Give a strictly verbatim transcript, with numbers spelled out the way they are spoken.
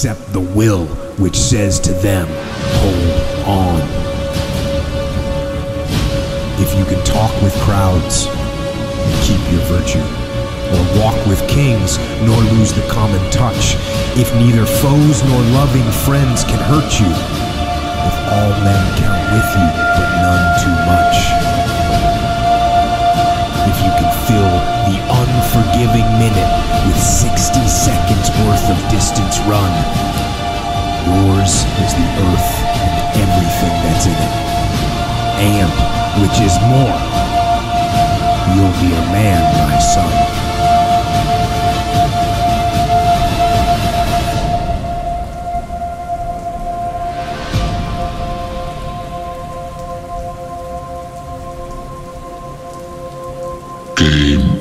except the will which says to them, hold on. If you can talk with crowds and keep your virtue, or walk with kings nor lose the common touch, if neither foes nor loving friends can hurt you, if all men count with you but none too much, if you can fill the unforgiving minute with sixty seconds worth of distance run, yours is the earth and everything that's in it. And, which is more, you'll be a man, my son. Game